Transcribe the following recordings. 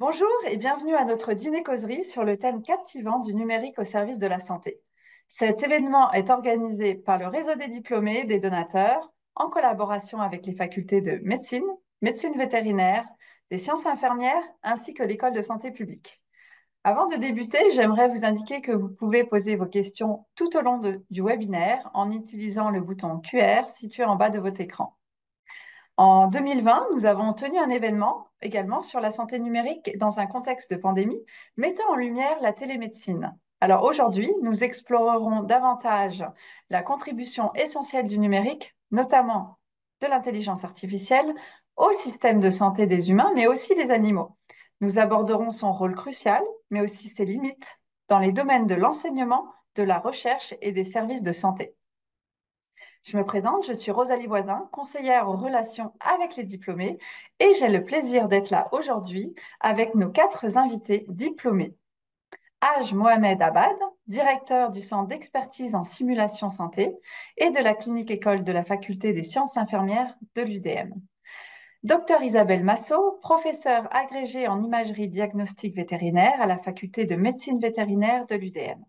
Bonjour et bienvenue à notre dîner-causerie sur le thème captivant du numérique au service de la santé. Cet événement est organisé par le réseau des diplômés, des donateurs, en collaboration avec les facultés de médecine, médecine vétérinaire, des sciences infirmières ainsi que l'école de santé publique. Avant de débuter, j'aimerais vous indiquer que vous pouvez poser vos questions tout au long du webinaire en utilisant le bouton QR situé en bas de votre écran. En 2020, nous avons tenu un événement également sur la santé numérique dans un contexte de pandémie, mettant en lumière la télémédecine. Alors aujourd'hui, nous explorerons davantage la contribution essentielle du numérique, notamment de l'intelligence artificielle, au système de santé des humains, mais aussi des animaux. Nous aborderons son rôle crucial, mais aussi ses limites dans les domaines de l'enseignement, de la recherche et des services de santé. Je me présente, je suis Rosalie Voisin, conseillère aux relations avec les diplômés et j'ai le plaisir d'être là aujourd'hui avec nos 4 invités diplômés. Haj Mohamed Abad, directeur du Centre d'expertise en simulation santé et de la clinique école de la Faculté des sciences infirmières de l'UDM. Docteur Isabelle Massot, professeure agrégée en imagerie diagnostique vétérinaire à la Faculté de médecine vétérinaire de l'UDM.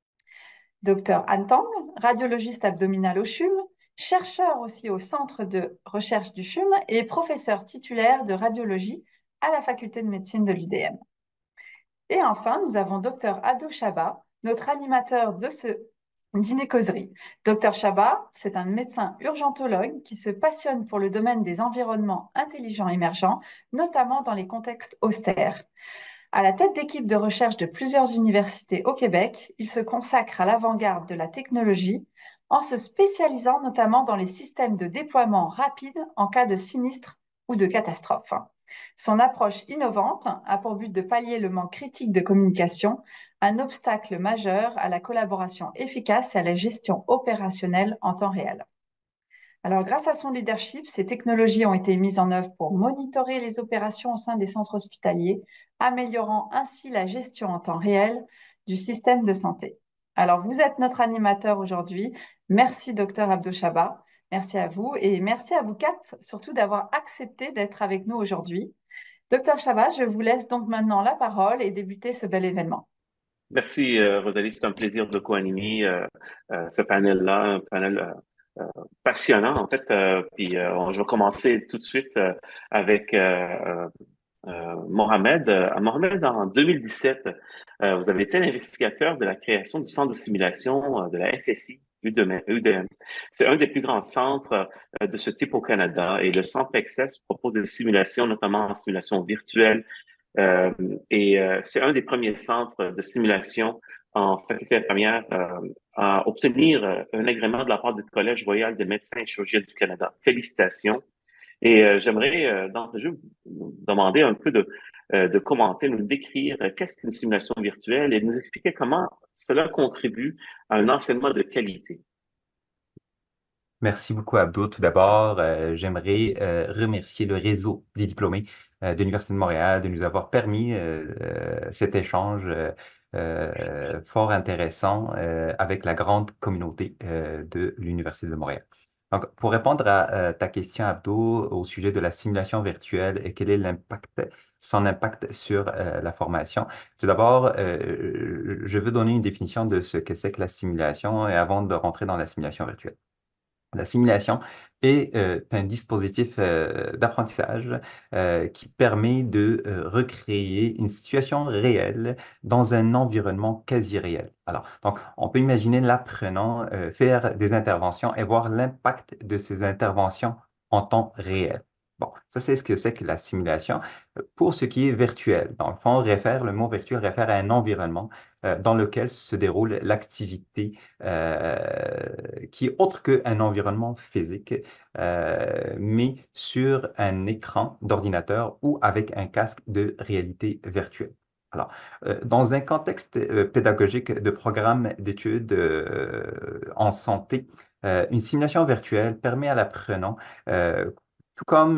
Docteur Anh Tang, radiologiste abdominal au CHUM, chercheur aussi au Centre de recherche du CHUM et professeur titulaire de radiologie à la Faculté de médecine de l'UDM. Et enfin, nous avons Docteur Abdou Chaba, notre animateur de ce dîner-causerie. Docteur Chaba, c'est un médecin urgentologue qui se passionne pour le domaine des environnements intelligents émergents, notamment dans les contextes austères. À la tête d'équipes de recherche de plusieurs universités au Québec, il se consacre à l'avant-garde de la technologie en se spécialisant notamment dans les systèmes de déploiement rapide en cas de sinistre ou de catastrophe. Son approche innovante a pour but de pallier le manque critique de communication, un obstacle majeur à la collaboration efficace et à la gestion opérationnelle en temps réel. Alors, grâce à son leadership, ces technologies ont été mises en œuvre pour monitorer les opérations au sein des centres hospitaliers, améliorant ainsi la gestion en temps réel du système de santé. Alors, vous êtes notre animateur aujourd'hui. Merci, docteur Abdou Chaba. Merci à vous et merci à vous 4, surtout d'avoir accepté d'être avec nous aujourd'hui. Docteur Chaba, je vous laisse donc maintenant la parole et débuter ce bel événement. Merci, Rosalie. C'est un plaisir de co-animer ce panel-là, un panel passionnant, en fait. Je vais commencer tout de suite avec Mohamed. Mohamed, en 2017, vous avez été l'investigateur de la création du centre de simulation de la FSI. UDM. C'est un des plus grands centres de ce type au Canada et le centre Access propose des simulations, notamment en simulation virtuelle, euh, c'est un des premiers centres de simulation en faculté infirmière à obtenir un agrément de la part du Collège royal des médecins et chirurgiens du Canada. Félicitations. J'aimerais d'entrée de jeu vous demander un peu de commenter, nous décrire qu'est-ce qu'une simulation virtuelle et nous expliquer comment cela contribue à un enseignement de qualité. Merci beaucoup, Abdo. Tout d'abord, j'aimerais remercier le réseau des diplômés de l'Université de Montréal de nous avoir permis cet échange fort intéressant avec la grande communauté de l'Université de Montréal. Donc, pour répondre à ta question, Abdo, au sujet de la simulation virtuelle et quel est son impact sur la formation. Tout d'abord, je veux donner une définition de ce que c'est que la simulation et avant de rentrer dans la simulation virtuelle. La simulation est un dispositif d'apprentissage qui permet de recréer une situation réelle dans un environnement quasi réel. Alors, donc, on peut imaginer l'apprenant faire des interventions et voir l'impact de ces interventions en temps réel. Bon, ça, c'est ce que c'est que la simulation. Pour ce qui est virtuel, dans le fond, le mot virtuel réfère à un environnement dans lequel se déroule l'activité qui est autre qu'un environnement physique, mais sur un écran d'ordinateur ou avec un casque de réalité virtuelle. Alors, dans un contexte pédagogique de programme d'études en santé, une simulation virtuelle permet à l'apprenant, tout comme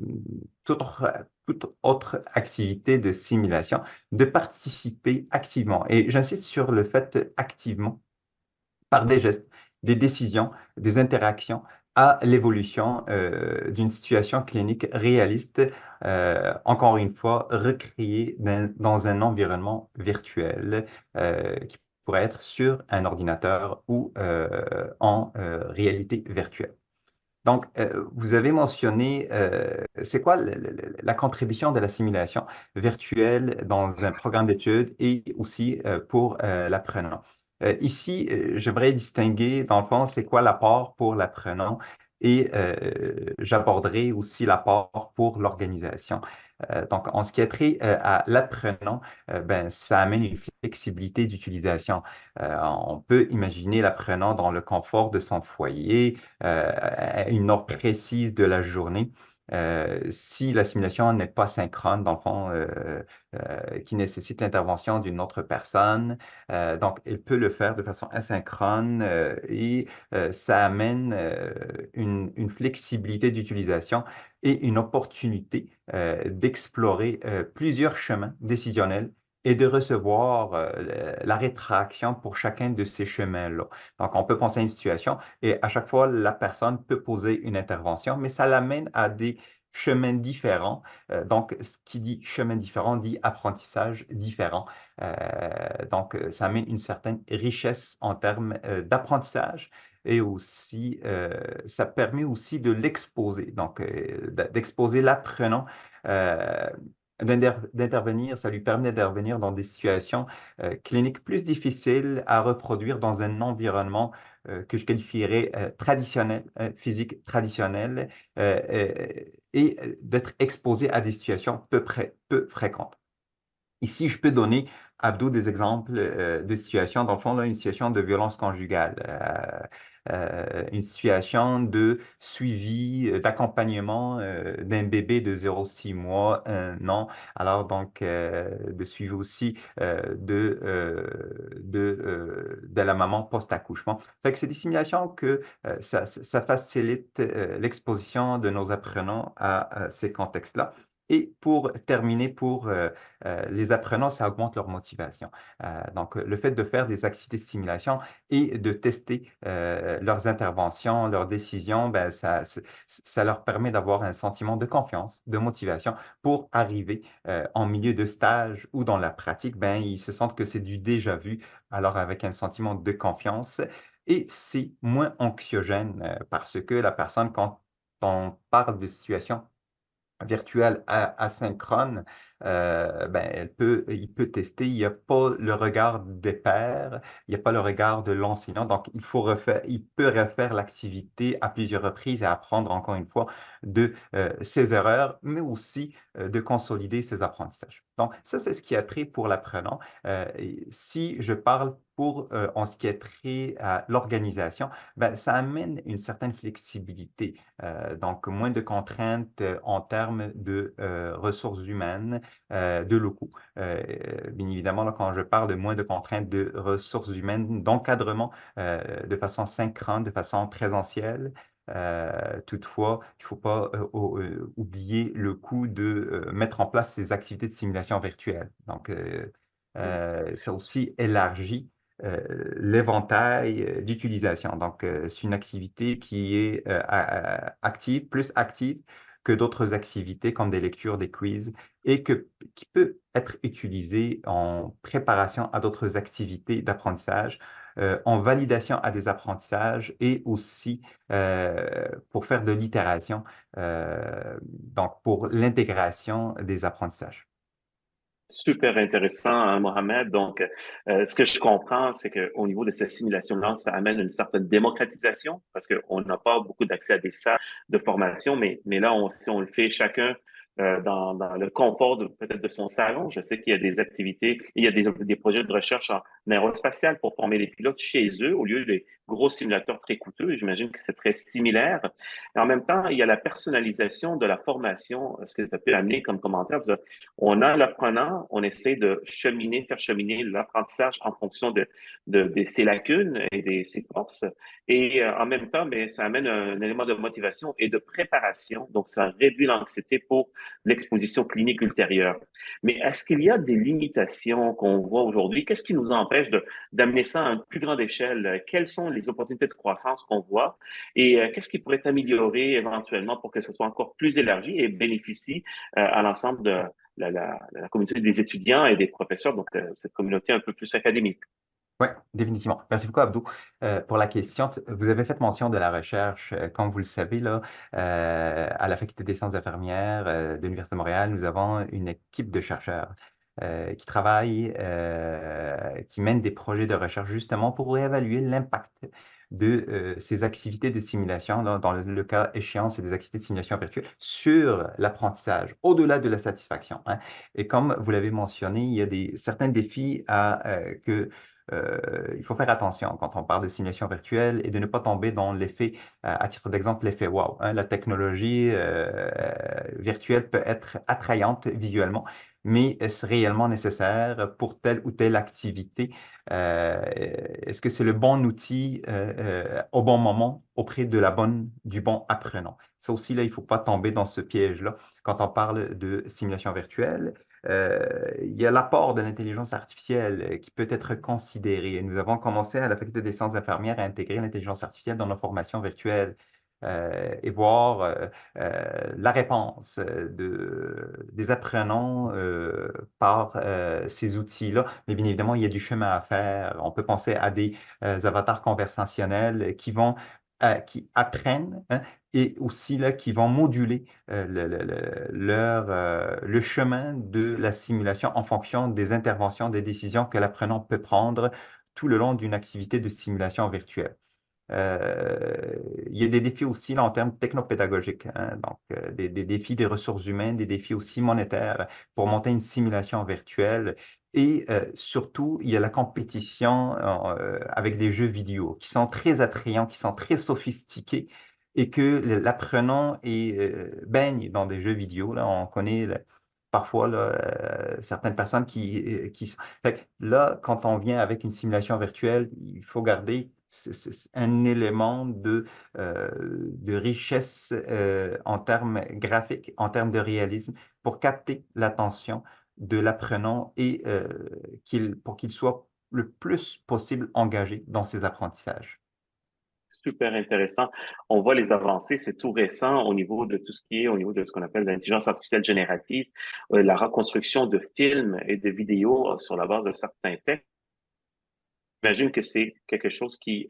toute autre activité de simulation, de participer activement. Et j'insiste sur le fait activement par des gestes, des décisions, des interactions à l'évolution d'une situation clinique réaliste, encore une fois, recréée dans un environnement virtuel qui pourrait être sur un ordinateur ou en réalité virtuelle. Donc, vous avez mentionné, c'est quoi la contribution de la simulation virtuelle dans un programme d'études et aussi pour l'apprenant? Ici, j'aimerais distinguer, dans le fond, c'est quoi l'apport pour l'apprenant et j'aborderai aussi l'apport pour l'organisation. Donc, en ce qui a trait à l'apprenant, ben, ça amène une flexibilité d'utilisation. On peut imaginer l'apprenant dans le confort de son foyer, à une heure précise de la journée. Si la simulation n'est pas synchrone, dans le fond, qui nécessite l'intervention d'une autre personne, donc elle peut le faire de façon asynchrone et ça amène une flexibilité d'utilisation et une opportunité d'explorer plusieurs chemins décisionnels et de recevoir la rétraction pour chacun de ces chemins-là. Donc, on peut penser à une situation et à chaque fois, la personne peut poser une intervention, mais ça l'amène à des chemins différents. Donc, ce qui dit chemin différent dit apprentissage différent. Ça amène une certaine richesse en termes d'apprentissage et aussi, ça permet aussi de l'exposer, donc d'exposer l'apprenant. euh, d'intervenir, ça lui permet d'intervenir dans des situations cliniques plus difficiles à reproduire dans un environnement que je qualifierais traditionnel, physique traditionnel, et d'être exposé à des situations peu fréquentes. Ici, je peux donner, Abdo, des exemples de situations, dans le fond, là, une situation de violence conjugale, une situation de suivi, d'accompagnement d'un bébé de 0 à 6 mois, 1 an. Alors, donc, de suivi aussi de la maman post-accouchement. Fait que c'est des simulations que ça facilite l'exposition de nos apprenants à ces contextes-là. Et pour terminer, pour les apprenants, ça augmente leur motivation. Donc, le fait de faire des activités de simulation et de tester leurs interventions, leurs décisions, ben, ça leur permet d'avoir un sentiment de confiance, de motivation pour arriver en milieu de stage ou dans la pratique, ben, ils se sentent que c'est du déjà vu, alors avec un sentiment de confiance. Et c'est moins anxiogène parce que la personne, quand on parle de situation virtuelle asynchrone, ben, il peut tester. Il n'y a pas le regard des pairs, il n'y a pas le regard de l'enseignant. Donc, il peut refaire l'activité à plusieurs reprises et apprendre encore une fois de ses erreurs, mais aussi de consolider ses apprentissages. Donc, ça, c'est ce qui a trait pour l'apprenant. Et si je parle en ce qui a trait à l'organisation, ben, ça amène une certaine flexibilité. Donc, moins de contraintes en termes de ressources humaines, de locaux. Bien évidemment, là, quand je parle de moins de contraintes de ressources humaines, d'encadrement de façon synchrone, de façon présentielle. Toutefois, il ne faut pas oublier le coût de mettre en place ces activités de simulation virtuelle. Donc, ça aussi élargit l'éventail d'utilisation. Donc, c'est une activité qui est active, plus active que d'autres activités comme des lectures, des quiz, et qui peut être utilisée en préparation à d'autres activités d'apprentissage, en validation à des apprentissages et aussi pour faire de l'itération, donc pour l'intégration des apprentissages. Super intéressant, hein, Mohamed. Donc, ce que je comprends, c'est qu'au niveau de ces simulations-là, ça amène une certaine démocratisation parce qu'on n'a pas beaucoup d'accès à des salles de formation, mais là, si on le fait chacun dans le confort peut-être de son salon, je sais qu'il y a des activités, il y a des projets de recherche en aérospatiale pour former les pilotes chez eux au lieu des gros simulateurs très coûteux. J'imagine que c'est très similaire. Et en même temps, il y a la personnalisation de la formation, ce que tu as pu amener comme commentaire. On a l'apprenant, on essaie de faire cheminer l'apprentissage en fonction de ses lacunes et de ses forces. Et en même temps, ben, ça amène un élément de motivation et de préparation. Donc, ça réduit l'anxiété pour l'exposition clinique ultérieure. Mais est-ce qu'il y a des limitations qu'on voit aujourd'hui? Qu'est-ce qui nous empêche d'amener ça à une plus grande échelle? Quelles sont les opportunités de croissance qu'on voit? Et qu'est-ce qui pourrait être amélioré éventuellement pour que ce soit encore plus élargi et bénéficie à l'ensemble de la communauté des étudiants et des professeurs, donc cette communauté un peu plus académique? Oui, définitivement. Merci beaucoup, Abdou, pour la question. Vous avez fait mention de la recherche. Comme vous le savez, là, à la Faculté des sciences infirmières de l'Université de Montréal, nous avons une équipe de chercheurs qui travaillent, qui mènent des projets de recherche justement pour évaluer l'impact de ces activités de simulation, là, dans le cas échéant, c'est des activités de simulation virtuelle, sur l'apprentissage, au-delà de la satisfaction, hein. Et comme vous l'avez mentionné, il y a certains défis il faut faire attention quand on parle de simulation virtuelle et de ne pas tomber dans l'effet, à titre d'exemple, l'effet wow, hein. La technologie virtuelle peut être attrayante visuellement, mais est-ce réellement nécessaire pour telle ou telle activité? Est-ce que c'est le bon outil au bon moment auprès du bon apprenant? Ça aussi, là, il ne faut pas tomber dans ce piège-là quand on parle de simulation virtuelle. Il y a l'apport de l'intelligence artificielle qui peut être considéré. Nous avons commencé à la Faculté des sciences infirmières à intégrer l'intelligence artificielle dans nos formations virtuelles et voir la réponse des apprenants par ces outils-là. Mais bien évidemment, il y a du chemin à faire. On peut penser à des avatars conversationnels qui apprennent, hein, et aussi là, qui vont moduler le chemin de la simulation en fonction des interventions, des décisions que l'apprenant peut prendre tout le long d'une activité de simulation virtuelle. Il y a des défis aussi là, en termes technopédagogiques, hein, donc des défis des ressources humaines, des défis aussi monétaires pour monter une simulation virtuelle. Et surtout, il y a la compétition avec des jeux vidéo qui sont très attrayants, qui sont très sophistiqués et que l'apprenant baigne dans des jeux vidéo. Là, on connaît parfois là, certaines personnes Fait que là, quand on vient avec une simulation virtuelle, il faut garder un élément de richesse en termes graphiques, en termes de réalisme, pour capter l'attention de l'apprenant et pour qu'il soit le plus possible engagé dans ses apprentissages. Super intéressant. On voit les avancées, c'est tout récent au niveau de tout ce qui est, au niveau de ce qu'on appelle l'intelligence artificielle générative, la reconstruction de films et de vidéos sur la base de certains textes. J'imagine que c'est quelque chose qui,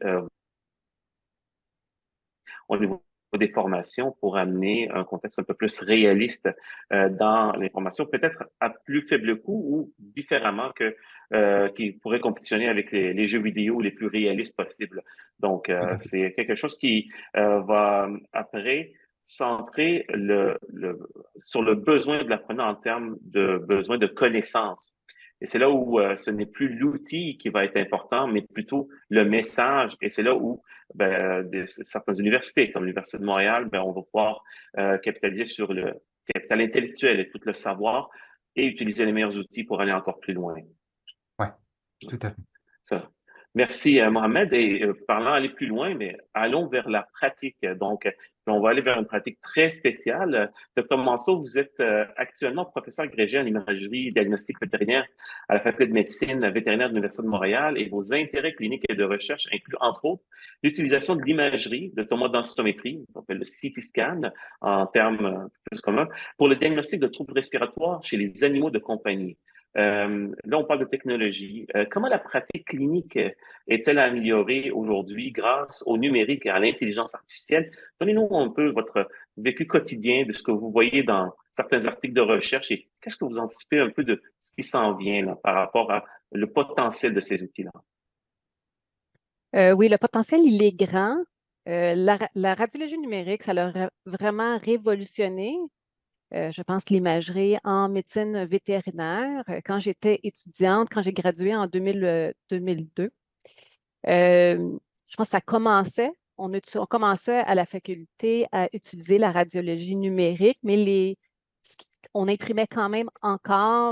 au niveau des formations, pour amener un contexte un peu plus réaliste dans l'information, peut-être à plus faible coût ou différemment qui pourrait compétitionner avec les jeux vidéo les plus réalistes possibles. Donc, Tout à fait. c'est quelque chose qui va après centrer sur le besoin de l'apprenant en termes de besoin de connaissances. Et c'est là où ce n'est plus l'outil qui va être important, mais plutôt le message. Et c'est là où certaines universités, comme l'Université de Montréal, on va pouvoir capitaliser sur le capital intellectuel et tout le savoir et utiliser les meilleurs outils pour aller encore plus loin. Oui, tout à fait. Ça. Merci, Mohamed. Et parlant aller plus loin, mais allons vers la pratique. Donc, on va aller vers une pratique très spéciale. Docteur Mansour, vous êtes actuellement professeur agrégé en imagerie et diagnostic vétérinaire à la Faculté de médecine vétérinaire de l'Université de Montréal et vos intérêts cliniques et de recherche incluent, entre autres, l'utilisation de l'imagerie, de tomodensitométrie, on appelle le CT scan en termes plus communs, pour le diagnostic de troubles respiratoires chez les animaux de compagnie. Là, on parle de technologie. Comment la pratique clinique est-elle améliorée aujourd'hui grâce au numérique et à l'intelligence artificielle? Donnez-nous un peu votre vécu quotidien de ce que vous voyez dans certains articles de recherche et qu'est-ce que vous anticipez un peu de ce qui s'en vient là, par rapport à le potentiel de ces outils-là? Oui, le potentiel, il est grand. La radiologie numérique, ça l'a vraiment révolutionné, je pense, l'imagerie en médecine vétérinaire. Quand j'étais étudiante, quand j'ai gradué en 2002, je pense que ça commençait. On commençait à la faculté à utiliser la radiologie numérique, mais on imprimait quand même encore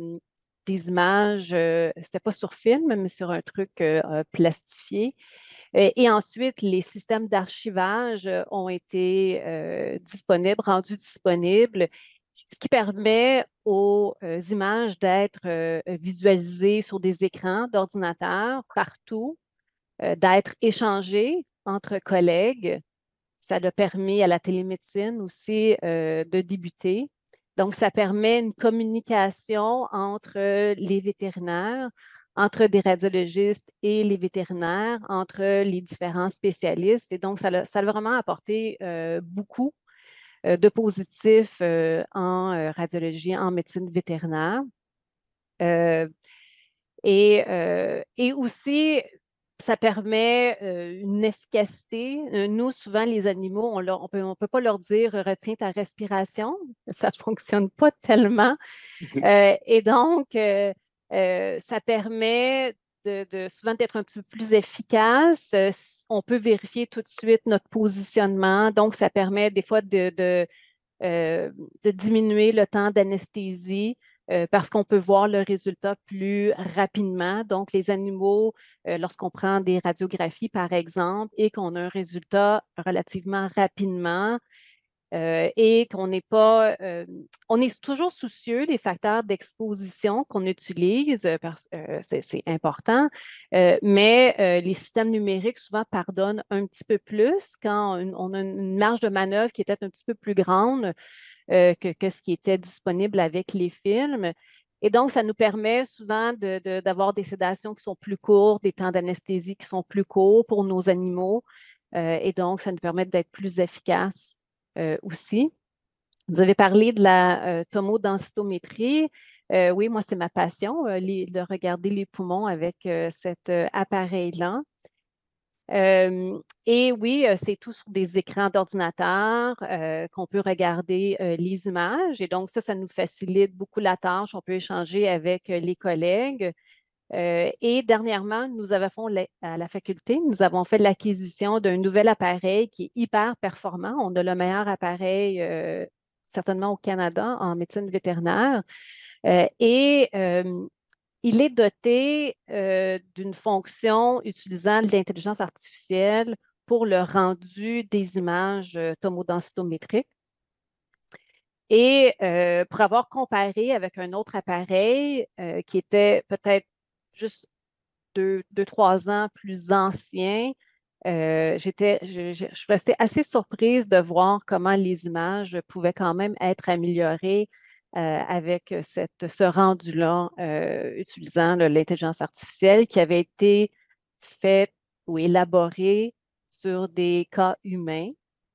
des images. C'était pas sur film, mais sur un truc plastifié. Et ensuite, les systèmes d'archivage ont été rendus disponibles, ce qui permet aux images d'être visualisées sur des écrans d'ordinateur partout, d'être échangées entre collègues. Ça a permis à la télémédecine aussi de débuter. Donc, ça permet une communication entre les vétérinaires, entre des radiologistes et les vétérinaires, entre les différents spécialistes. Et donc, ça a vraiment apporté beaucoup de positifs en radiologie, en médecine vétérinaire. Euh, et aussi, ça permet une efficacité. Nous, souvent, les animaux, on peut pas leur dire retiens ta respiration. Ça ne fonctionne pas tellement. Et donc, ça permet souvent d'être un petit peu plus efficace. On peut vérifier tout de suite notre positionnement. Donc, ça permet des fois de diminuer le temps d'anesthésie parce qu'on peut voir le résultat plus rapidement. Donc, les animaux, lorsqu'on prend des radiographies, par exemple, et qu'on a un résultat relativement rapidement, et qu'on n'est pas, on est toujours soucieux des facteurs d'exposition qu'on utilise, parce que c'est important, mais les systèmes numériques souvent pardonnent un petit peu plus quand on a une marge de manœuvre qui est peut-être un petit peu plus grande que ce qui était disponible avec les films. Et donc, ça nous permet souvent d'avoir des sédations qui sont plus courtes, des temps d'anesthésie qui sont plus courts pour nos animaux. Et donc, ça nous permet d'être plus efficaces aussi. Vous avez parlé de la tomodensitométrie. Oui, moi, c'est ma passion, de regarder les poumons avec cet appareil-là. Et oui, c'est tout sur des écrans d'ordinateur qu'on peut regarder les images. Et donc, ça nous facilite beaucoup la tâche. On peut échanger avec les collègues. Et dernièrement, à la faculté, nous avons fait l'acquisition d'un nouvel appareil qui est hyper performant. On a le meilleur appareil, certainement au Canada, en médecine vétérinaire. Et il est doté d'une fonction utilisant de l'intelligence artificielle pour le rendu des images tomodensitométriques. Et pour avoir comparé avec un autre appareil qui était peut-être juste 2, 3 ans plus ancien, je suis restée assez surprise de voir comment les images pouvaient quand même être améliorées avec ce rendu-là utilisant l'intelligence artificielle qui avait été fait ou élaboré sur des cas humains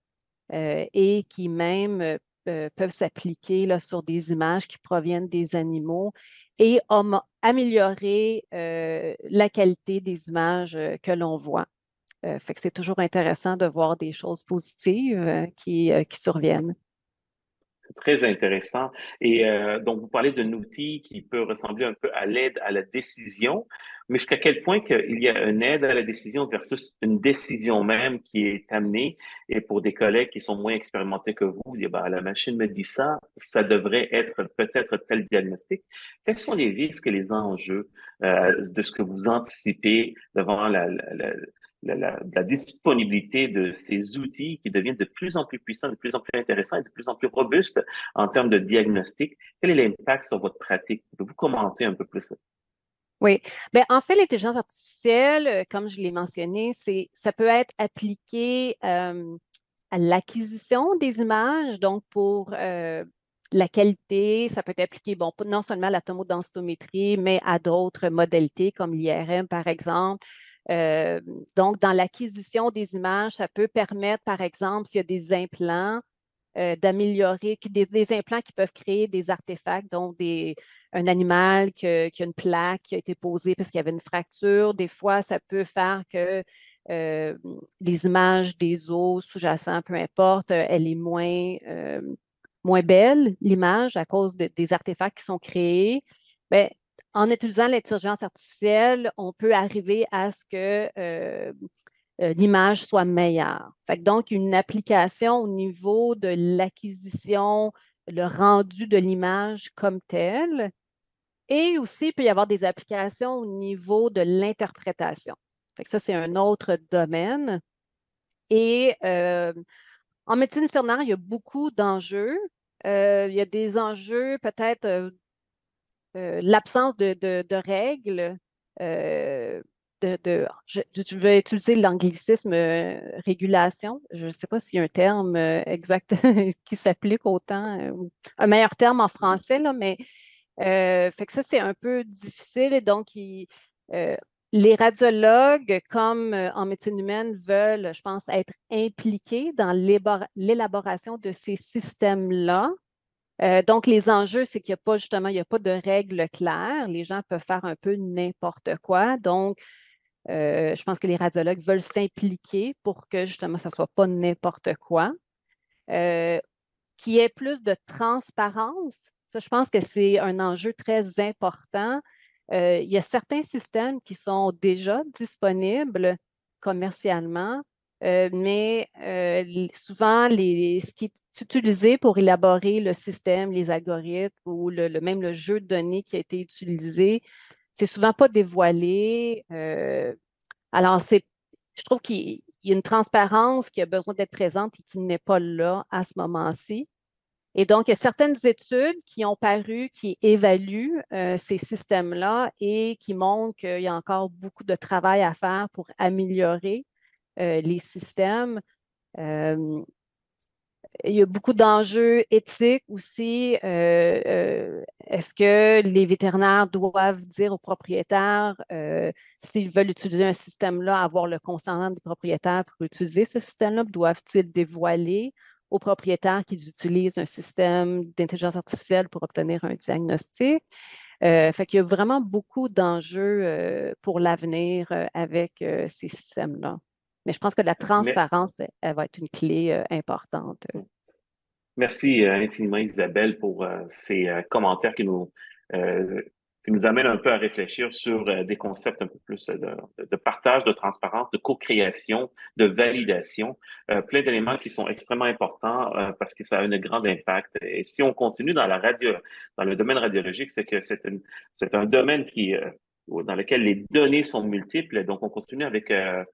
et qui même peuvent s'appliquer là, sur des images qui proviennent des animaux et améliorer la qualité des images que l'on voit. Fait que c'est toujours intéressant de voir des choses positives qui surviennent. C'est très intéressant. Et donc, vous parlez d'un outil qui peut ressembler un peu à l'aide à la décision, mais jusqu'à quel point qu'il y a une aide à la décision versus une décision même qui est amenée. Et pour des collègues qui sont moins expérimentés que vous, dire, bah, la machine me dit ça, ça devrait être peut-être tel diagnostic. Quels sont les risques et les enjeux de ce que vous anticipez devant la disponibilité de ces outils qui deviennent de plus en plus puissants, de plus en plus intéressants et de plus en plus robustes en termes de diagnostic? Quel est l'impact sur votre pratique? Pouvez-vous commenter un peu plus? Oui. Bien, en fait, l'intelligence artificielle, comme je l'ai mentionné, ça peut être appliqué à l'acquisition des images, donc pour la qualité, ça peut être appliqué, bon, non seulement à la tomodensitométrie, mais à d'autres modalités comme l'IRM, par exemple. Euh, donc, dans l'acquisition des images, ça peut permettre, par exemple, s'il y a des implants, d'améliorer, des implants qui peuvent créer des artefacts, donc un animal qui a une plaque qui a été posée parce qu'il y avait une fracture. Des fois, ça peut faire que les images des os sous-jacents, peu importe, elle est moins belle, l'image, à cause des artefacts qui sont créés. Bien, en utilisant l'intelligence artificielle, on peut arriver à ce que l'image soit meilleure. Fait que donc, une application au niveau de l'acquisition, le rendu de l'image comme telle. Et aussi, il peut y avoir des applications au niveau de l'interprétation. Fait que ça, c'est un autre domaine. Et en médecine vétérinaire, il y a beaucoup d'enjeux. Il y a des enjeux, peut-être l'absence de règles. Je vais utiliser l'anglicisme régulation. Je ne sais pas s'il y a un terme exact qui s'applique autant, un meilleur terme en français, là, mais fait que ça, c'est un peu difficile. Et donc, euh, les radiologues, comme en médecine humaine, veulent, je pense, être impliqués dans l'élaboration de ces systèmes-là. Donc, les enjeux, c'est qu'il n'y a pas justement, il n'y a pas de règles claires. Les gens peuvent faire un peu n'importe quoi. Donc, je pense que les radiologues veulent s'impliquer pour que justement, ça ne soit pas n'importe quoi. Qu'il y ait plus de transparence, ça, je pense que c'est un enjeu très important. Il y a certains systèmes qui sont déjà disponibles commercialement, mais souvent, ce qui est utilisé pour élaborer le système, les algorithmes ou même le jeu de données qui a été utilisé, c'est souvent pas dévoilé. Alors, je trouve qu'il y a une transparence qui a besoin d'être présente et qui n'est pas là à ce moment-ci. Et donc, il y a certaines études qui ont paru, qui évaluent ces systèmes-là et qui montrent qu'il y a encore beaucoup de travail à faire pour améliorer les systèmes. Euh, il y a beaucoup d'enjeux éthiques aussi. Est-ce que les vétérinaires doivent dire aux propriétaires s'ils veulent utiliser un système-là, avoir le consentement des propriétaires pour utiliser ce système-là? Doivent-ils dévoiler aux propriétaires qu'ils utilisent un système d'intelligence artificielle pour obtenir un diagnostic? Fait qu'il y a vraiment beaucoup d'enjeux pour l'avenir avec ces systèmes-là. Mais je pense que la Mais, transparence, elle va être une clé importante. merci infiniment, Isabelle, pour ces commentaires qui nous amènent un peu à réfléchir sur des concepts un peu plus de partage, de transparence, de co-création, de validation, plein d'éléments qui sont extrêmement importants parce que ça a un grand impact. Et si on continue dans dans le domaine radiologique, c'est que c'est un domaine dans lequel les données sont multiples. Donc, on continue avec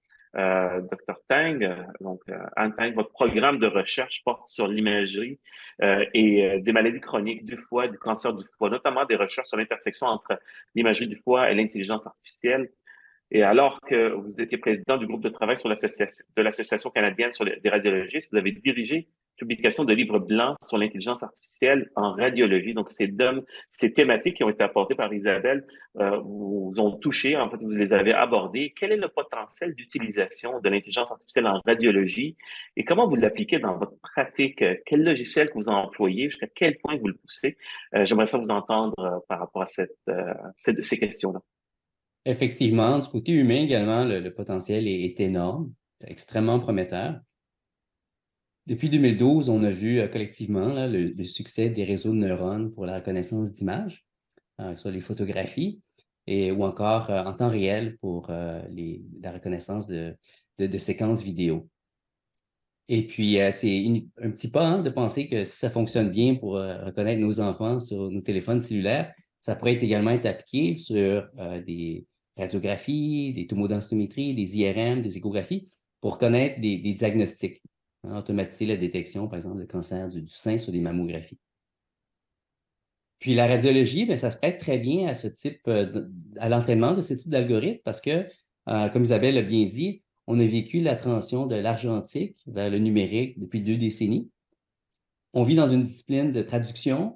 Dr. Tang, Anne Tang, votre programme de recherche porte sur l'imagerie et des maladies chroniques du foie, du cancer du foie, notamment des recherches sur l'intersection entre l'imagerie du foie et l'intelligence artificielle. Et alors que vous étiez président du groupe de travail sur l'Association canadienne des radiologistes, vous avez dirigé la publication de livres blancs sur l'intelligence artificielle en radiologie. Donc, ces thématiques qui ont été apportées par Isabelle vous ont touché, en fait, vous les avez abordées. Quel est le potentiel d'utilisation de l'intelligence artificielle en radiologie et comment vous l'appliquez dans votre pratique? Quel logiciel que vous employez? Jusqu'à quel point vous le poussez? J'aimerais ça vous entendre par rapport à ces questions-là. Effectivement, du côté humain également, le potentiel est énorme, c'est extrêmement prometteur. Depuis 2012, on a vu collectivement là, le succès des réseaux de neurones pour la reconnaissance d'images, sur les photographies, ou encore en temps réel pour la reconnaissance de séquences vidéo. Et puis, c'est un petit pas de penser que si ça fonctionne bien pour reconnaître nos enfants sur nos téléphones cellulaires, ça pourrait également être appliqué sur des radiographies, des tomodensitométries, des IRM, des échographies, pour connaître des diagnostics, automatiser la détection, par exemple, de cancer du sein sur des mammographies. Puis la radiologie, bien, ça se prête très bien à ce type, à l'entraînement de ce type d'algorithme parce que, comme Isabelle l'a bien dit, on a vécu la transition de l'argentique vers le numérique depuis 2 décennies. On vit dans une discipline de traduction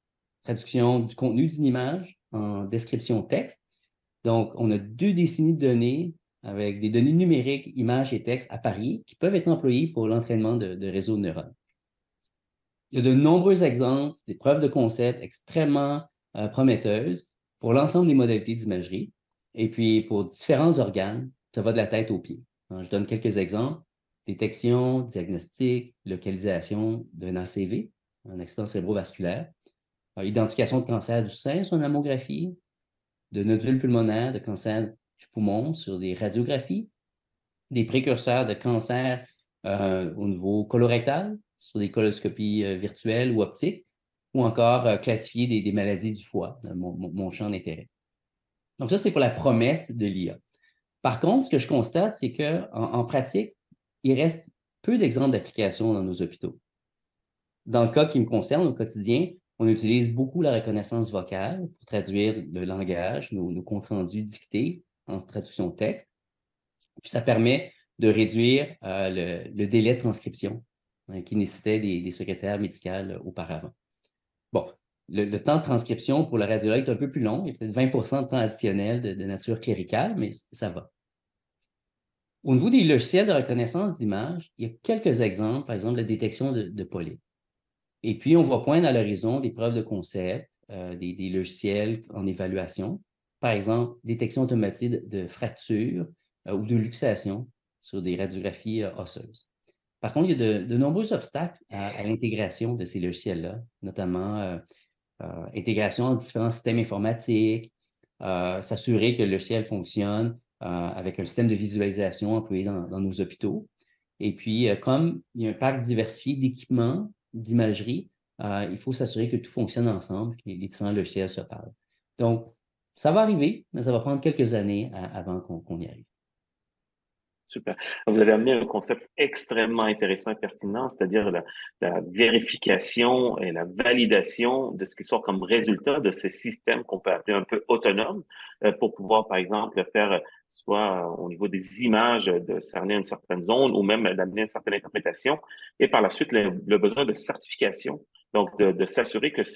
du contenu d'une image en description texte. Donc, on a 2 décennies de données avec des données numériques, images et textes à parier qui peuvent être employées pour l'entraînement de réseaux de neurones. Il y a de nombreux exemples, des preuves de concept extrêmement prometteuses pour l'ensemble des modalités d'imagerie. Et puis, pour différents organes, ça va de la tête aux pieds. Je donne quelques exemples. Détection, diagnostic, localisation d'un ACV, un accident cérébrovasculaire, identification de cancer du sein sur une mammographie, de nodules pulmonaires, de cancer du poumon sur des radiographies, des précurseurs de cancer au niveau colorectal, sur des coloscopies virtuelles ou optiques, ou encore classifier des maladies du foie, mon champ d'intérêt. Donc ça, c'est pour la promesse de l'IA. Par contre, ce que je constate, c'est qu'en pratique, il reste peu d'exemples d'applications dans nos hôpitaux. Dans le cas qui me concerne au quotidien, on utilise beaucoup la reconnaissance vocale pour traduire le langage, nos comptes rendus dictés en traduction de texte. Puis ça permet de réduire le délai de transcription qui nécessitait des secrétaires médicales auparavant. Bon, le temps de transcription pour le radiologue est un peu plus long, il y a peut-être 20 de temps additionnel de nature cléricale, mais ça va. Au niveau des logiciels de reconnaissance d'image, il y a quelques exemples, par exemple la détection de polypes. Et puis, on voit poindre à l'horizon des preuves de concept, des logiciels en évaluation. Par exemple, détection automatique de fractures ou de luxation sur des radiographies osseuses. Par contre, il y a de nombreux obstacles à l'intégration de ces logiciels-là, notamment intégration en différents systèmes informatiques, s'assurer que le logiciel fonctionne avec un système de visualisation employé dans nos hôpitaux. Et puis, comme il y a un parc diversifié d'équipements, d'imagerie, il faut s'assurer que tout fonctionne ensemble, que les différents logiciels se parlent. Donc, ça va arriver, mais ça va prendre quelques années avant qu'on y arrive. Super. Vous avez amené un concept extrêmement intéressant et pertinent, c'est-à-dire la vérification et la validation de ce qui sort comme résultat de ces systèmes qu'on peut appeler un peu autonomes pour pouvoir, par exemple, faire soit au niveau des images, de cerner une certaine zone ou même d'amener une certaine interprétation et par la suite le besoin de certification, donc de s'assurer que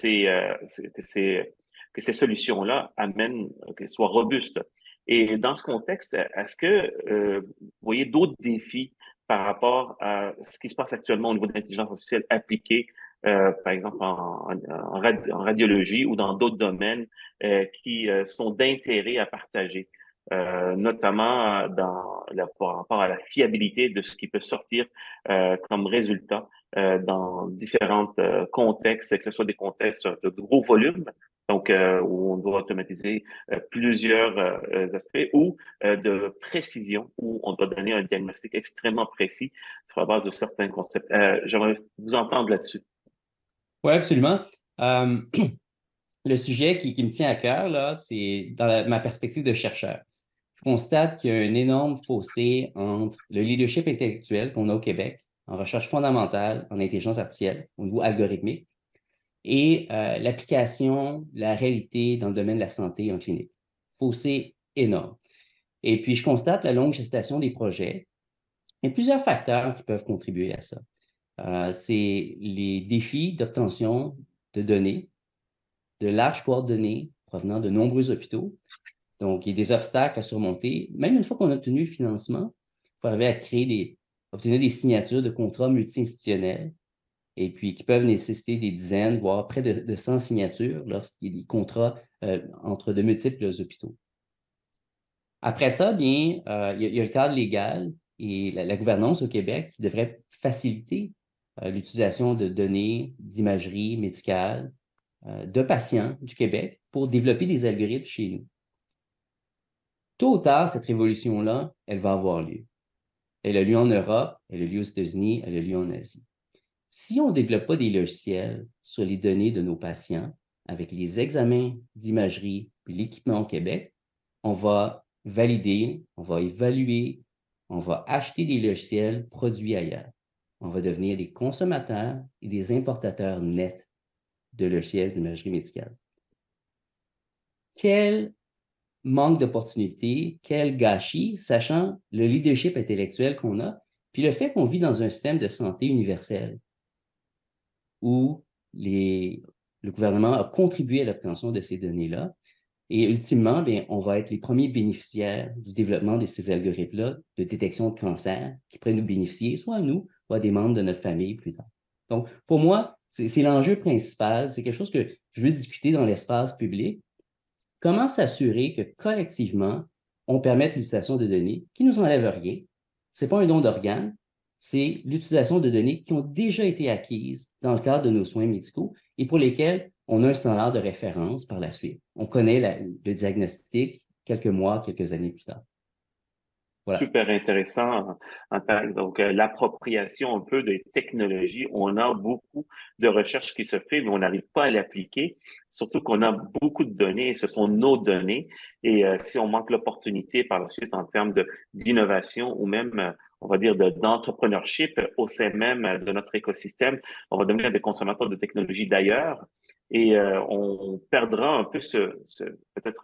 que ces solutions-là amènent, qu'elles soient robustes. Et dans ce contexte, est-ce que vous voyez d'autres défis par rapport à ce qui se passe actuellement au niveau de l'intelligence artificielle appliquée, par exemple en radiologie ou dans d'autres domaines qui sont d'intérêt à partager, notamment par rapport à la fiabilité de ce qui peut sortir comme résultat dans différents contextes, que ce soit des contextes de gros volumes, donc où on doit automatiser plusieurs aspects, ou de précision, où on doit donner un diagnostic extrêmement précis sur la base de certains concepts. J'aimerais vous entendre là-dessus. Oui, absolument. Le sujet qui me tient à cœur, là, c'est dans ma perspective de chercheur. Je constate qu'il y a un énorme fossé entre le leadership intellectuel qu'on a au Québec en recherche fondamentale en intelligence artificielle au niveau algorithmique et l'application, la réalité dans le domaine de la santé en clinique. Fossé énorme. Et puis, je constate la longue gestation des projets. Il y a plusieurs facteurs qui peuvent contribuer à ça. C'est les défis d'obtention de données, de larges coordonnées provenant de nombreux hôpitaux. Donc, il y a des obstacles à surmonter. Même une fois qu'on a obtenu le financement, il faut arriver à obtenir des signatures de contrats multi-institutionnels et puis qui peuvent nécessiter des dizaines, voire près de 100 signatures lorsqu'il y a des contrats entre de multiples hôpitaux. Après ça, bien, il y a le cadre légal et la gouvernance au Québec qui devrait faciliter l'utilisation de données d'imagerie médicale de patients du Québec pour développer des algorithmes chez nous. Tôt ou tard, cette révolution-là, elle va avoir lieu. Elle a lieu en Europe, elle a lieu aux États-Unis, elle a lieu en Asie. Si on ne développe pas des logiciels sur les données de nos patients, avec les examens d'imagerie et l'équipement au Québec, on va valider, on va évaluer, on va acheter des logiciels produits ailleurs. On va devenir des consommateurs et des importateurs nets de logiciels d'imagerie médicale. Quel manque d'opportunités, quel gâchis, sachant le leadership intellectuel qu'on a, puis le fait qu'on vit dans un système de santé universel où le gouvernement a contribué à l'obtention de ces données-là. Et ultimement, bien, on va être les premiers bénéficiaires du développement de ces algorithmes-là de détection de cancer qui pourraient nous bénéficier, soit à nous, ou à des membres de notre famille plus tard. Donc, pour moi, c'est l'enjeu principal. C'est quelque chose que je veux discuter dans l'espace public. Comment s'assurer que collectivement, on permette l'utilisation de données qui ne nous enlèvent rien? Ce n'est pas un don d'organes, c'est l'utilisation de données qui ont déjà été acquises dans le cadre de nos soins médicaux et pour lesquelles on a un standard de référence par la suite. On connaît le diagnostic quelques mois, quelques années plus tard. Voilà. Super intéressant. Donc, l'appropriation un peu des technologies. On a beaucoup de recherches qui se fait, mais on n'arrive pas à l'appliquer. Surtout qu'on a beaucoup de données, et ce sont nos données. Et si on manque l'opportunité par la suite en termes d'innovation ou même, on va dire, d'entrepreneurship au sein même de notre écosystème, on va devenir des consommateurs de technologies d'ailleurs et on perdra un peu peut-être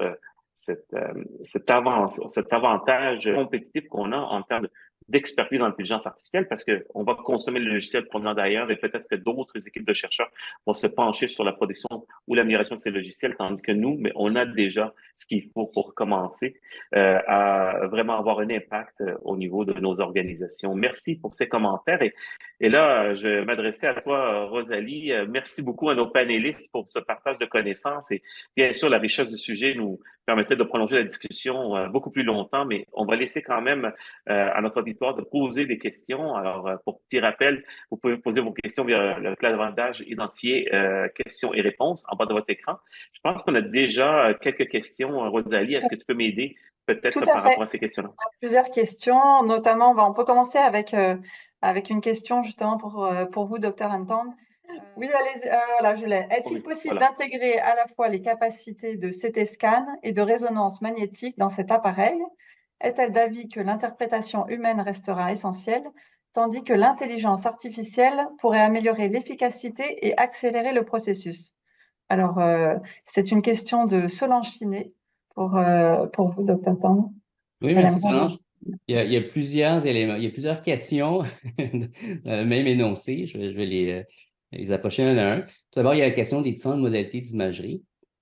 cet avantage compétitif qu'on a en termes d'expertise en intelligence artificielle parce qu'on va consommer le logiciel provenant d'ailleurs et peut-être que d'autres équipes de chercheurs vont se pencher sur la production ou l'amélioration de ces logiciels, tandis que nous, mais on a déjà ce qu'il faut pour commencer à vraiment avoir un impact au niveau de nos organisations. Merci pour ces commentaires. Et là, je vais m'adresser à toi, Rosalie. Merci beaucoup à nos panélistes pour ce partage de connaissances. Et bien sûr, la richesse du sujet nous permettrait de prolonger la discussion beaucoup plus longtemps, mais on va laisser quand même à notre auditoire de poser des questions. Alors, pour petit rappel, vous pouvez poser vos questions via le clavardage identifié questions et réponses en bas de votre écran. Je pense qu'on a déjà quelques questions. Rosalie, est-ce que tu peux m'aider Tout peut-être à par fait. rapport à ces questions-là? Plusieurs questions, notamment, on peut commencer avec une question justement pour vous, docteur Anton. Oui, allez, voilà, je l'ai. Est-il Oui, possible voilà. d'intégrer à la fois les capacités de CT scan et de résonance magnétique dans cet appareil? Est-elle d'avis que l'interprétation humaine restera essentielle, tandis que l'intelligence artificielle pourrait améliorer l'efficacité et accélérer le processus? Alors, c'est une question de Solange Chiné pour vous, docteur Tang. Oui, Elle merci aimerait Solange. Il y a plusieurs éléments, il y a plusieurs questions dans le même énoncé. Je vais les approcher un à un. Tout d'abord, il y a la question des différentes modalités d'imagerie.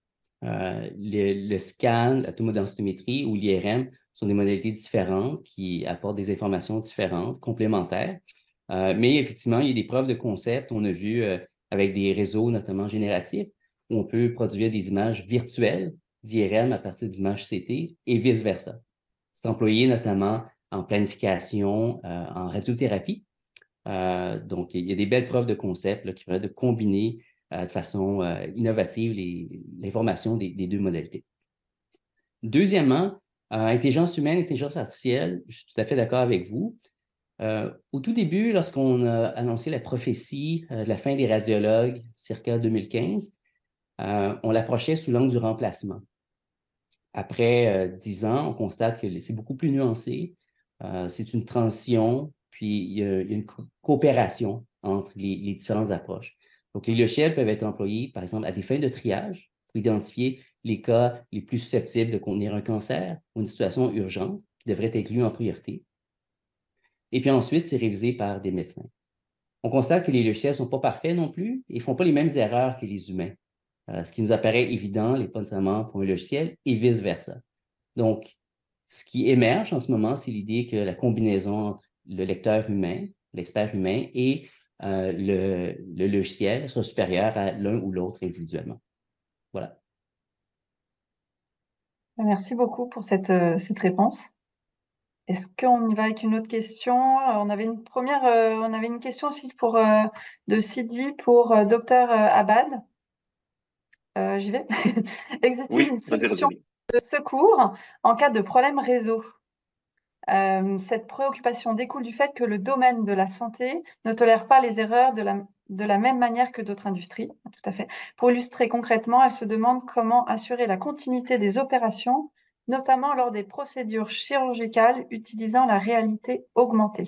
Le scan, la tomodensitométrie ou l'IRM sont des modalités différentes qui apportent des informations différentes, complémentaires. Mais effectivement, il y a des preuves de concept. On a vu avec des réseaux, notamment génératifs, où on peut produire des images virtuelles d'IRM à partir d'images CT et vice-versa. C'est employé notamment en planification, en radiothérapie. Donc, il y a des belles preuves de concept là, qui permettent de combiner de façon innovative l'information des deux modalités. Deuxièmement, intelligence humaine, intelligence artificielle, je suis tout à fait d'accord avec vous. Au tout début, lorsqu'on a annoncé la prophétie de la fin des radiologues, circa 2015, on l'approchait sous l'angle du remplacement. Après 10 ans, on constate que c'est beaucoup plus nuancé. C'est une transition, puis il y a une coopération entre les différentes approches. Donc, les logiciels peuvent être employés, par exemple, à des fins de triage pour identifier les cas les plus susceptibles de contenir un cancer ou une situation urgente qui devrait être inclus en priorité. Et puis ensuite, c'est révisé par des médecins. On constate que les logiciels ne sont pas parfaits non plus et ne font pas les mêmes erreurs que les humains. Ce qui nous apparaît évident, les pas nécessairement pour un logiciel, et vice-versa. Donc, ce qui émerge en ce moment, c'est l'idée que la combinaison entre le lecteur humain, l'expert humain et le logiciel sera supérieure à l'un ou l'autre individuellement. Voilà. Merci beaucoup pour cette réponse. Est-ce qu'on y va avec une autre question? On avait une question aussi de Sidi pour docteur Abad. J'y vais. Existe-t-il une Oui, vas-y, solution Rosalie. de secours en cas de problème réseau? Cette préoccupation découle du fait que le domaine de la santé ne tolère pas les erreurs de la même manière que d'autres industries. Tout à fait. Pour illustrer concrètement, elle se demande comment assurer la continuité des opérations, notamment lors des procédures chirurgicales utilisant la réalité augmentée.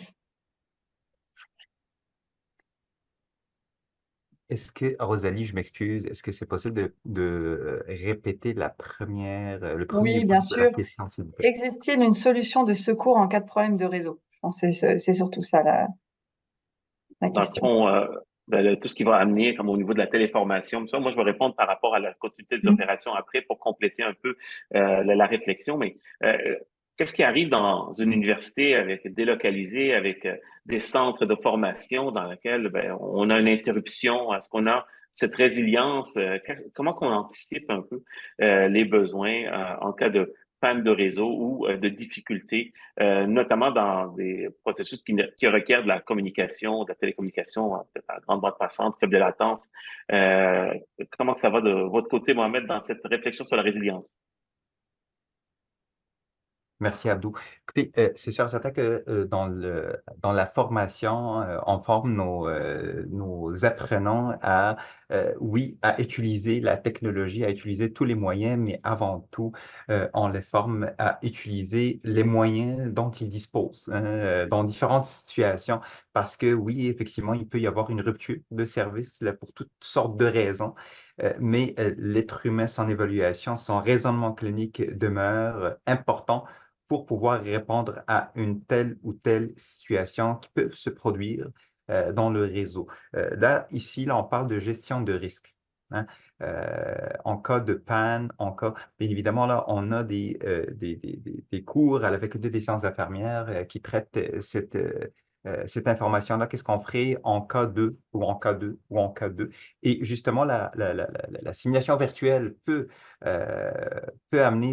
Est-ce que, Rosalie, je m'excuse, est-ce que c'est possible de répéter le premier Oui, bien bout de la sûr. question, s'il vous plaît? Existe-t-il une solution de secours en cas de problème de réseau? Je pense que c'est surtout ça la Dans le question. fond, tout ce qui va amener comme au niveau de la téléformation, tout ça, moi, je vais répondre par rapport à la continuité des Mm. opérations après pour compléter un peu la réflexion. Mais qu'est-ce qui arrive dans une université avec délocalisée, avec des centres de formation dans lesquels on a une interruption? Est-ce qu'on a cette résilience? Comment qu'on anticipe un peu les besoins en cas de panne de réseau ou de difficultés, notamment dans des processus qui requièrent de la communication, de la télécommunication, peut-être à grande bande passante, faible latence. Comment ça va de votre côté, Mohamed, dans cette réflexion sur la résilience? Merci Abdou. Écoutez, c'est sûr et certain que dans la formation, on forme nos apprenants à, oui, à utiliser la technologie, à utiliser tous les moyens, mais avant tout, on les forme à utiliser les moyens dont ils disposent, hein, dans différentes situations, parce que oui, effectivement, il peut y avoir une rupture de service là, pour toutes sortes de raisons, mais l'être humain, son évaluation, son raisonnement clinique demeure important pour pouvoir répondre à une telle ou telle situation qui peut se produire dans le réseau. Là, on parle de gestion de risque. Hein. En cas de panne, bien évidemment, là, on a des cours à la faculté des sciences infirmières qui traitent cette information-là. Qu'est-ce qu'on ferait en cas de, ou en cas de, ou en cas de. Et justement, la simulation virtuelle euh, peut amener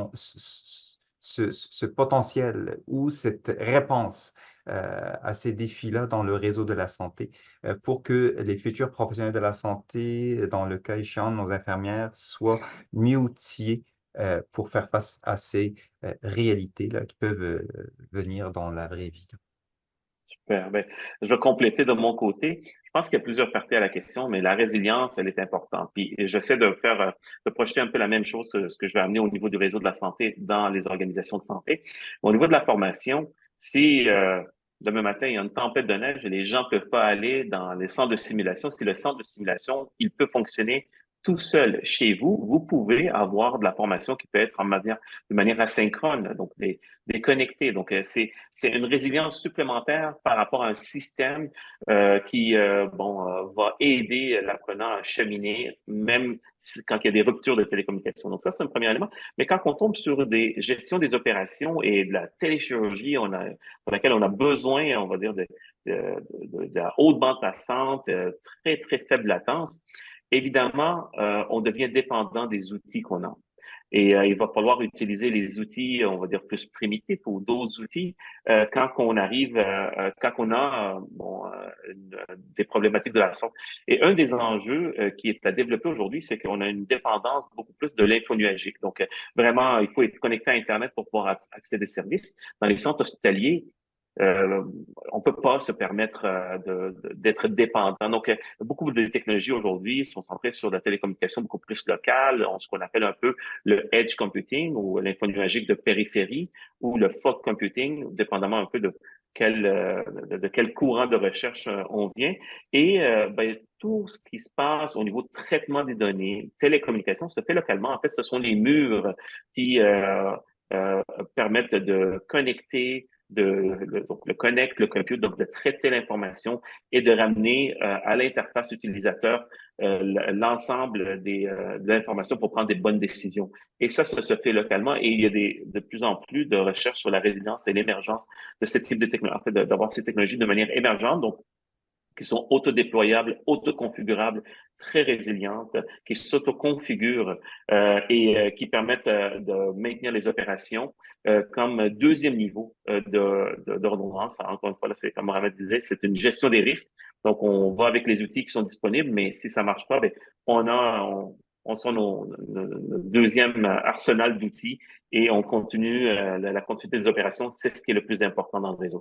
ce potentiel ou cette réponse à ces défis-là dans le réseau de la santé pour que les futurs professionnels de la santé, dans le cas échéant, nos infirmières, soient mieux outillés pour faire face à ces réalités-là qui peuvent venir dans la vraie vie. Super. Ben, je vais compléter de mon côté. Je pense qu'il y a plusieurs parties à la question, mais la résilience, elle est importante. Puis j'essaie de projeter un peu la même chose, ce que je vais amener au niveau du réseau de la santé dans les organisations de santé. Au niveau de la formation, si demain matin, il y a une tempête de neige et les gens ne peuvent pas aller dans les centres de simulation, si le centre de simulation, il peut fonctionner tout seul chez vous, vous pouvez avoir de la formation qui peut être de manière asynchrone, donc déconnectée. Donc, c'est une résilience supplémentaire par rapport à un système qui va aider l'apprenant à cheminer, même quand il y a des ruptures de télécommunication. Donc, ça, c'est un premier élément. Mais quand on tombe sur des gestions des opérations et de la téléchirurgie, pour laquelle on a besoin, on va dire, de la haute bande passante, très, très faible latence, évidemment, on devient dépendant des outils qu'on a. Et il va falloir utiliser les outils, on va dire, plus primitifs ou d'autres outils quand on a des problématiques de la sorte. Et un des enjeux qui est à développer aujourd'hui, c'est qu'on a une dépendance beaucoup plus de l'infonuagique. Donc, vraiment, il faut être connecté à Internet pour pouvoir accéder aux services. Dans les centres hospitaliers, euh, on peut pas se permettre d'être dépendant. Donc, beaucoup de technologies aujourd'hui sont centrées sur la télécommunication beaucoup plus locale, ce qu'on appelle un peu le edge computing ou l'infonuagique de périphérie ou le fog computing, dépendamment un peu de quel courant de recherche on vient. Et tout ce qui se passe au niveau de traitement des données, télécommunication, se fait localement. En fait, ce sont les murs qui permettent de connecter donc le connect, le compute, donc de traiter l'information et de ramener à l'interface utilisateur l'ensemble de l'information pour prendre des bonnes décisions. Et ça se fait localement et il y a de plus en plus de recherches sur la résilience et l'émergence de ce type de technologie, en fait, d'avoir ces technologies de manière émergente, donc qui sont autodéployables, autoconfigurables, très résilientes, qui s'autoconfigurent qui permettent de maintenir les opérations comme deuxième niveau de redondance. Encore une fois, là, c'est comme Mohamed disait, c'est une gestion des risques. Donc, on va avec les outils qui sont disponibles, mais si ça marche pas, ben, on sort nos deuxième arsenal d'outils et on continue la continuité des opérations. C'est ce qui est le plus important dans le réseau.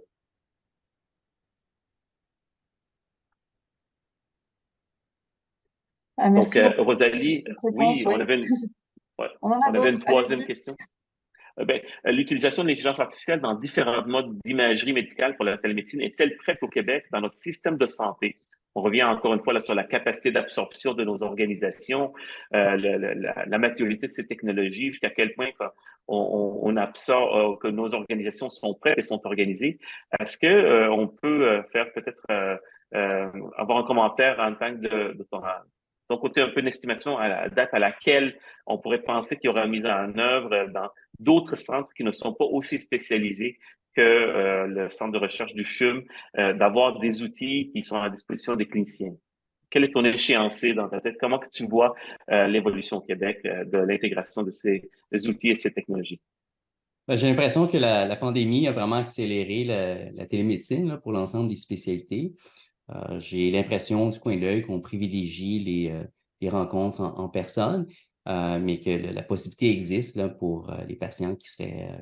Donc, Merci beaucoup Rosalie, pour cette réponse. oui, Oui. On en a on avait une d'autres. troisième Allez-y. question. L'utilisation de l'intelligence artificielle dans différents modes d'imagerie médicale pour la télémédecine est-elle prête au Québec dans notre système de santé? On revient encore une fois là, sur la capacité d'absorption de nos organisations, la maturité de ces technologies, jusqu'à quel point on absorbe, que nos organisations sont prêtes et sont organisées. Est-ce que on peut faire peut-être avoir un commentaire en tant que de ton côté, un peu une estimation à la date à laquelle on pourrait penser qu'il y aura une mise en œuvre dans d'autres centres qui ne sont pas aussi spécialisés que le centre de recherche du CHUM, d'avoir des outils qui sont à disposition des cliniciens. Quel est ton échéancier dans ta tête? Comment que tu vois l'évolution au Québec de l'intégration de ces outils et ces technologies? J'ai l'impression que la pandémie a vraiment accéléré la télémédecine là, pour l'ensemble des spécialités. J'ai l'impression du coin de l'œil qu'on privilégie les rencontres en personne, mais que la possibilité existe là, pour les patients qui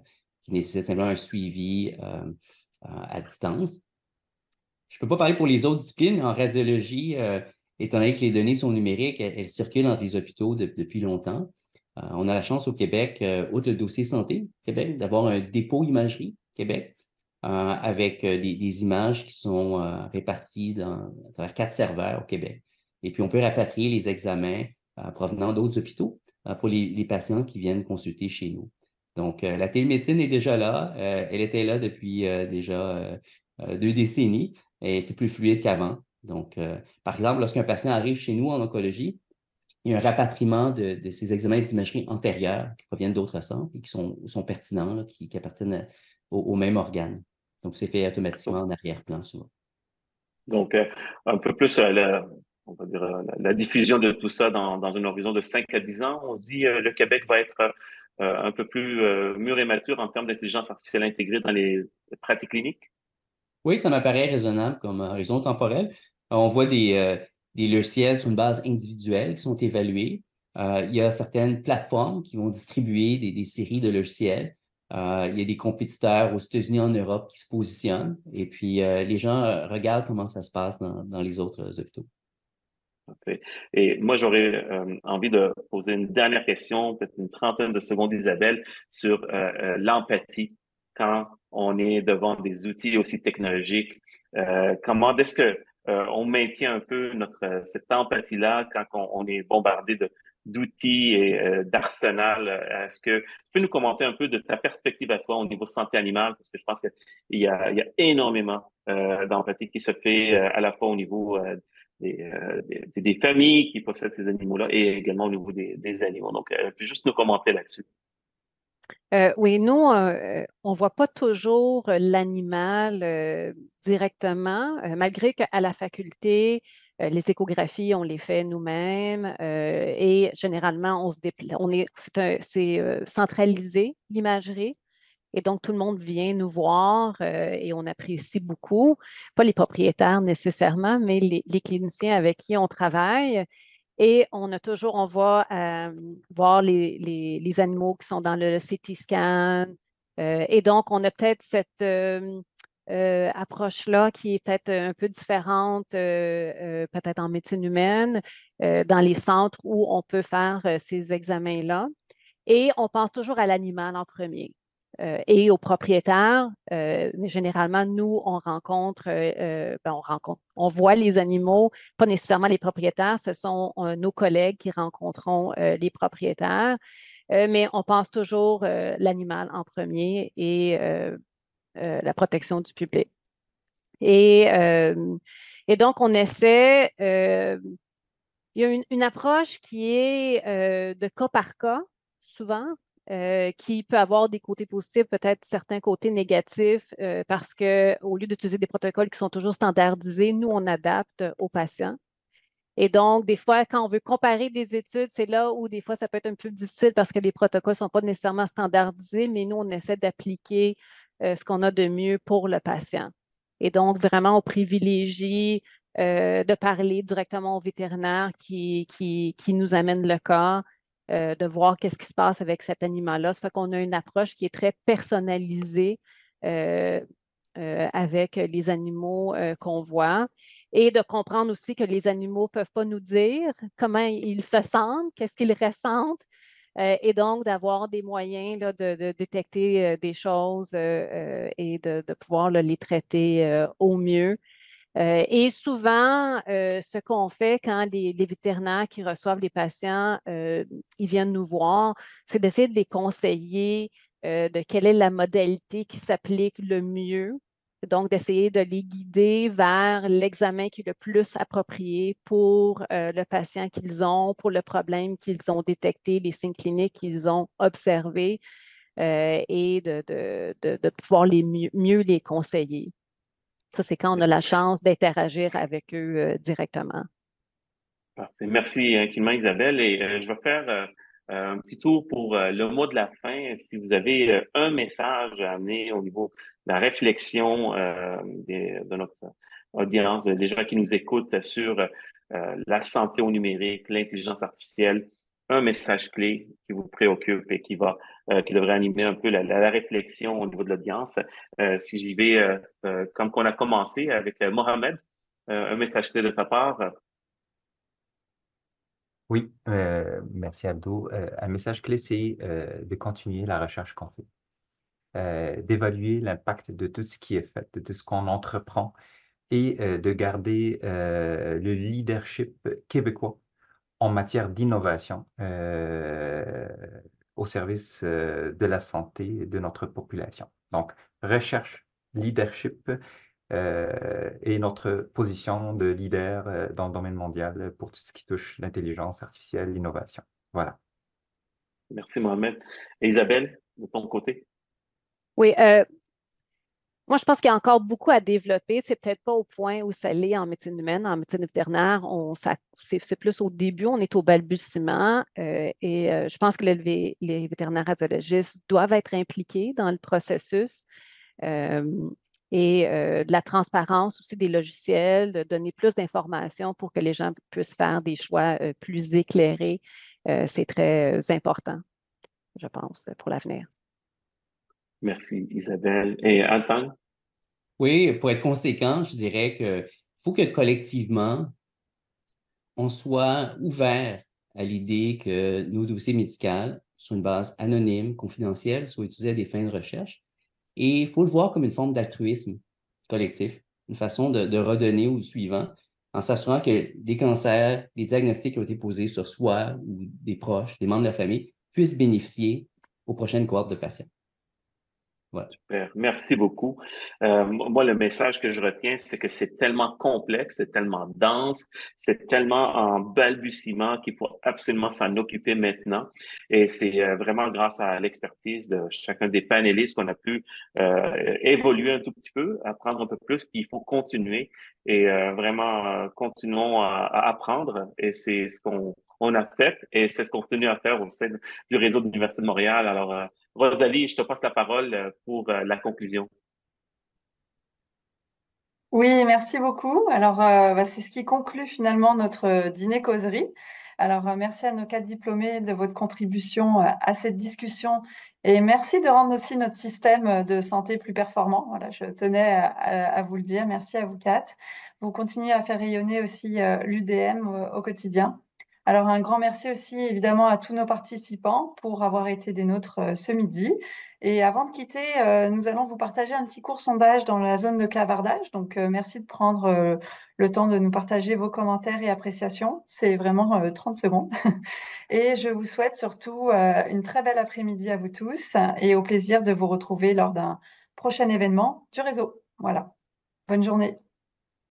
qui nécessitent simplement un suivi à distance. Je ne peux pas parler pour les autres disciplines. En radiologie, étant donné que les données sont numériques, elles circulent dans les hôpitaux depuis longtemps. On a la chance au Québec, outre le dossier santé Québec, d'avoir un dépôt imagerie Québec avec des images qui sont réparties à travers 4 serveurs au Québec. Et puis, on peut rapatrier les examens provenant d'autres hôpitaux pour les patients qui viennent consulter chez nous. Donc, la télémédecine est déjà là. Elle était là depuis déjà 2 décennies et c'est plus fluide qu'avant. Donc, par exemple, lorsqu'un patient arrive chez nous en oncologie, il y a un rapatriement de ces examens d'imagerie antérieurs qui proviennent d'autres centres et qui sont pertinents, là, qui appartiennent au même organe. Donc, c'est fait automatiquement en arrière-plan souvent. Donc, un peu plus on va dire, la diffusion de tout ça dans un horizon de 5 à 10 ans. On se dit le Québec va être un peu plus mûr et mature en termes d'intelligence artificielle intégrée dans les pratiques cliniques. Oui, ça m'apparaît raisonnable comme horizon temporel. On voit des logiciels sur une base individuelle qui sont évalués. Il y a certaines plateformes qui vont distribuer des séries de logiciels. Il y a des compétiteurs aux États-Unis, en Europe qui se positionnent. Et puis, les gens regardent comment ça se passe dans les autres hôpitaux. Okay. Et moi, j'aurais envie de poser une dernière question, peut-être une trentaine de secondes, Isabelle, sur l'empathie quand on est devant des outils aussi technologiques. Comment est-ce que on maintient un peu cette empathie-là quand on est bombardé d'outils et d'arsenal? Est-ce que tu peux nous commenter un peu de ta perspective à toi au niveau santé animale? Parce que je pense qu'il y a énormément d'empathie qui se fait à la fois au niveau des familles qui possèdent ces animaux-là et également au niveau des animaux. Donc, puis juste nous commenter là-dessus. Oui, nous, on ne voit pas toujours l'animal directement, malgré qu'à la faculté, les échographies, on les fait nous-mêmes et généralement, c'est centralisé, l'imagerie. Et donc, tout le monde vient nous voir et on apprécie beaucoup, pas les propriétaires nécessairement, mais les cliniciens avec qui on travaille. Et on va voir les animaux qui sont dans le CT scan. Et donc, on a peut-être cette approche-là qui est peut-être un peu différente, peut-être en médecine humaine, dans les centres où on peut faire ces examens-là. Et on pense toujours à l'animal en premier et aux propriétaires. Mais généralement, nous, on voit les animaux, pas nécessairement les propriétaires, ce sont nos collègues qui rencontrons les propriétaires, mais on pense toujours l'animal en premier et la protection du public. Et, et donc, on essaie, il y a une approche qui est de cas par cas, souvent, qui peut avoir des côtés positifs, peut-être certains côtés négatifs, parce qu'au lieu d'utiliser des protocoles qui sont toujours standardisés, nous, on adapte aux patients. Et donc, des fois, quand on veut comparer des études, c'est là où des fois, ça peut être un peu difficile parce que les protocoles ne sont pas nécessairement standardisés, mais nous, on essaie d'appliquer ce qu'on a de mieux pour le patient. Et donc, vraiment, on privilégie de parler directement au vétérinaire qui nous amène le cas, de voir qu'est-ce qui se passe avec cet animal-là. Ça fait qu'on a une approche qui est très personnalisée euh, avec les animaux qu'on voit et de comprendre aussi que les animaux ne peuvent pas nous dire comment ils se sentent, qu'est-ce qu'ils ressentent. Et donc, d'avoir des moyens là, de détecter des choses et de pouvoir là, les traiter au mieux. Et souvent, ce qu'on fait quand les vétérinaires qui reçoivent les patients, ils viennent nous voir, c'est d'essayer de les conseiller de quelle est la modalité qui s'applique le mieux. Donc, d'essayer de les guider vers l'examen qui est le plus approprié pour le patient qu'ils ont, pour le problème qu'ils ont détecté, les signes cliniques qu'ils ont observés et de pouvoir mieux les conseiller. Ça, c'est quand on a la chance d'interagir avec eux directement. Parfait. Merci infiniment, Isabelle. Et je vais faire un petit tour pour le mot de la fin. Si vous avez un message à amener au niveau de la réflexion de notre audience, des gens qui nous écoutent sur la santé au numérique, l'intelligence artificielle, un message clé qui vous préoccupe et qui devrait animer un peu la réflexion au niveau de l'audience. Si j'y vais comme qu'on a commencé avec Mohamed, un message clé de ta part. Oui, merci Abdo. Un message clé, c'est de continuer la recherche qu'on fait, d'évaluer l'impact de tout ce qui est fait, de tout ce qu'on entreprend et de garder le leadership québécois en matière d'innovation au service de la santé de notre population. Donc, recherche, leadership et notre position de leader dans le domaine mondial pour tout ce qui touche l'intelligence artificielle, l'innovation. Voilà. Merci, Mohamed. Et Isabelle, de ton côté? Oui, moi, je pense qu'il y a encore beaucoup à développer. C'est peut-être pas au point où ça l'est en médecine humaine, en médecine vétérinaire. C'est plus au début, on est au balbutiement. Je pense que les vétérinaires radiologistes doivent être impliqués dans le processus. euh, de la transparence aussi des logiciels, de donner plus d'informations pour que les gens puissent faire des choix plus éclairés. C'est très important, je pense, pour l'avenir. Merci, Isabelle. Et Antoine? Oui, pour être conséquent, je dirais que faut que collectivement, on soit ouvert à l'idée que nos dossiers médicaux, sur une base anonyme, confidentielle, soient utilisés à des fins de recherche. Et il faut le voir comme une forme d'altruisme collectif, une façon de redonner au suivant, en s'assurant que les cancers, les diagnostics qui ont été posés sur soi ou des proches, des membres de la famille, puissent bénéficier aux prochaines cohortes de patients. Voilà. Super. Merci beaucoup. Moi, le message que je retiens, c'est que c'est tellement complexe, c'est tellement dense, c'est tellement en balbutiement qu'il faut absolument s'en occuper maintenant. Et c'est vraiment grâce à l'expertise de chacun des panélistes qu'on a pu évoluer un tout petit peu, apprendre un peu plus, puis il faut continuer et vraiment continuons à apprendre. Et c'est ce qu'on a fait et c'est ce qu'on continue à faire au sein du réseau de l'Université de Montréal. Alors, Rosalie, je te passe la parole pour la conclusion. Oui, merci beaucoup. Alors, c'est ce qui conclut finalement notre dîner-causerie. Alors, merci à nos 4 diplômés de votre contribution à cette discussion et merci de rendre aussi notre système de santé plus performant. Voilà, je tenais à vous le dire. Merci à vous 4. Vous continuez à faire rayonner aussi l'UDM au quotidien. Alors, un grand merci aussi évidemment à tous nos participants pour avoir été des nôtres ce midi. Et avant de quitter, nous allons vous partager un petit court sondage dans la zone de clavardage. Donc, merci de prendre le temps de nous partager vos commentaires et appréciations. C'est vraiment 30 secondes. Et je vous souhaite surtout une très belle après-midi à vous tous et au plaisir de vous retrouver lors d'un prochain événement du réseau. Voilà. Bonne journée.